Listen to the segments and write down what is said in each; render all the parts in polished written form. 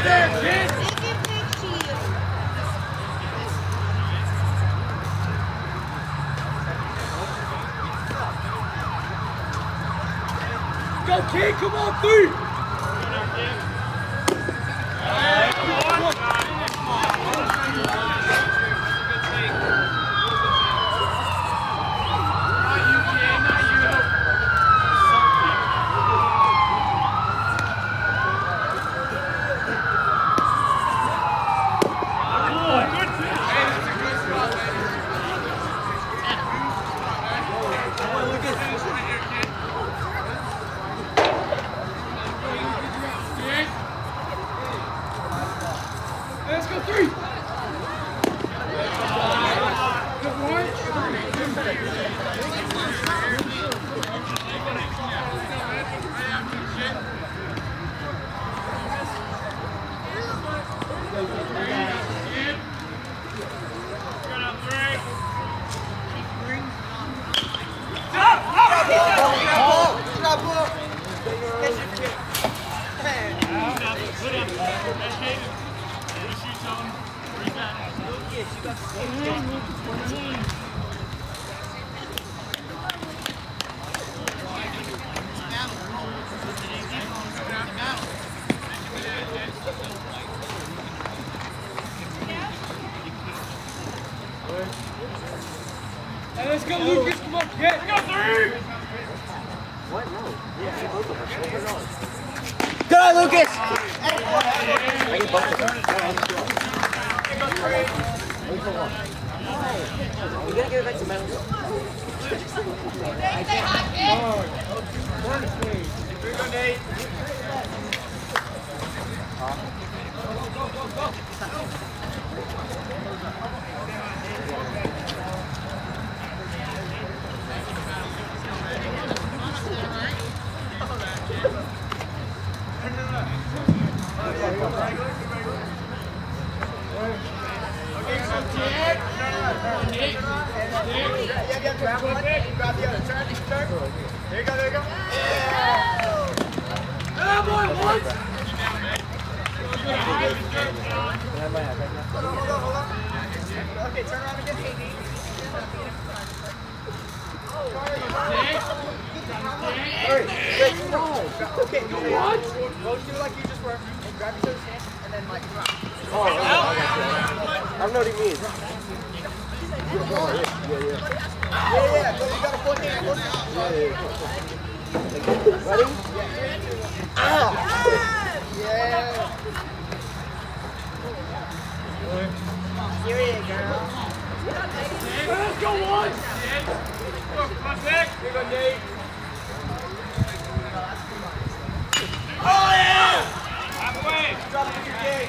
Go, kid, come on, three! Let's go, three! Hey, let's go, Lucas. Come on, get. Go, three. What? No. Yeah, both of us. Good, Lucas. I get both of them. We gotta get it back to metal. Here we go, Nate. Grab one, grab the other. Turn. There you go, there you go. Yeah, boy, one. Hold on. Okay, turn around again. Okay, go one. Both do like you just were. And grab each other's hands and then like drop. I don't know what he means. Yeah. So you got a full hand. Ready? Ow! Yeah. Here you go. Let's go, one. Come on, Nick. Here you go, Nate. Oh, yeah! Halfway. Drop it to your gate.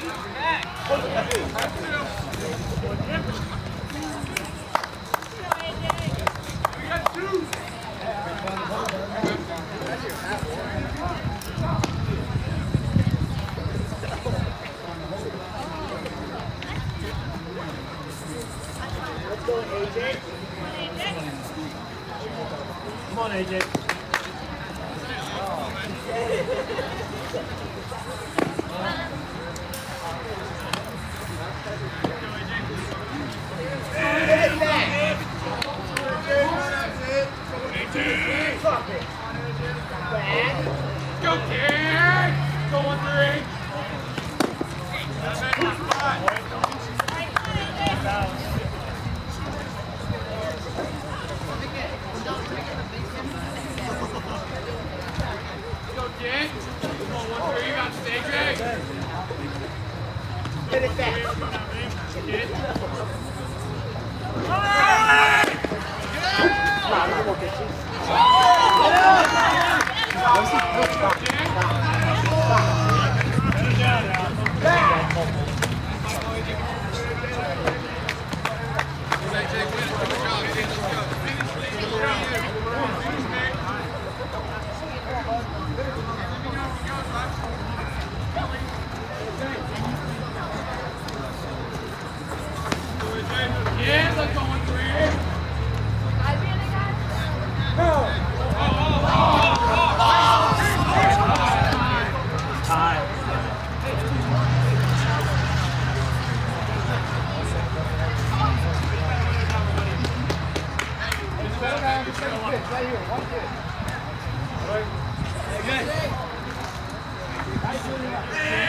We got two. Let's go, AJ. Come on, AJ. Go, kid! Go, 1-3. Go, kid! Come on, 1-3. You got stage egg. Get it back. Kid. Yeah, let's go 1-3. Right here, one kid. Good.